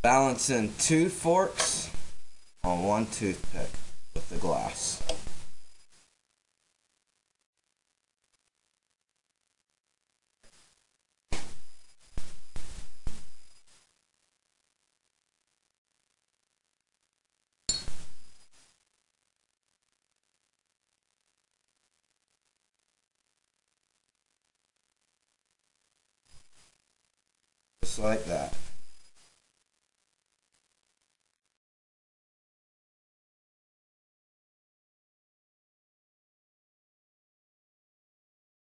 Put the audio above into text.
Balancing 2 forks on 1 toothpick with the glass. Just like that.